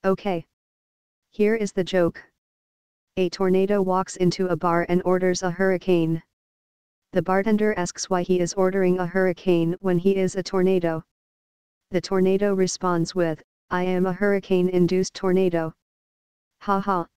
Okay. Here is the joke. A tornado walks into a bar and orders a hurricane. The bartender asks why he is ordering a hurricane when he is a tornado. The tornado responds with, "I am a hurricane-induced tornado." Ha ha.